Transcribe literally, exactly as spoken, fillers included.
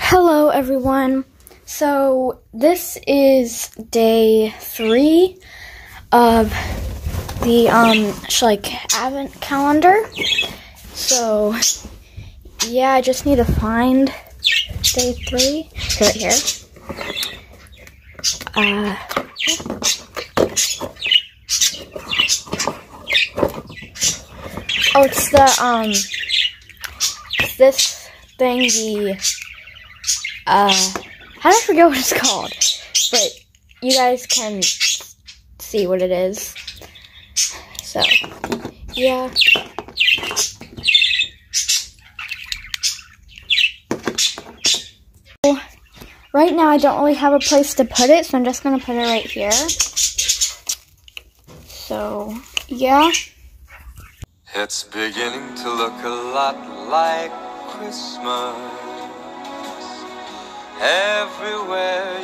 Hello everyone. So this is day three of the um Schleich Advent calendar. So yeah, I just need to find day three. It's right here. Uh Oh, it's the um it's this thing, the Uh, I don't forget what it's called, but you guys can see what it is. So, yeah. Right now, I don't really have a place to put it, so I'm just going to put it right here. So, yeah. It's beginning to look a lot like Christmas everywhere